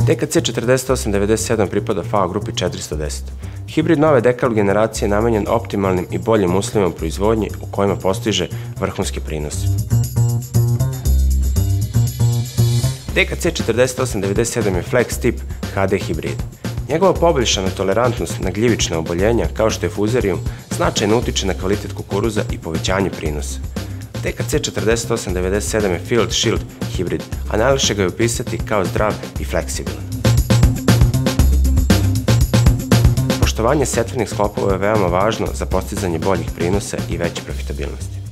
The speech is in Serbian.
DKC 4897 pripada FAO grupi 410. Hibrid nove Dekal generacije je namenjen optimalnim i boljim uslovima proizvodnje u kojima postiže vrhunski prinos. DKC 4897 je Flex tip HD hibrid. Njegova poboljšana tolerantnost na gljivična oboljenja, kao što je fuzarium, značajno utiče na kvalitet kukuruza i povećanje prinosa. DKC 4897 je Field Shield hibrid, a najlakše ga je opisati kao zdrav i fleksibilan. Poštovanje setvenih sklopova je veoma važno za postizanje boljih prinosa i veće profitabilnosti.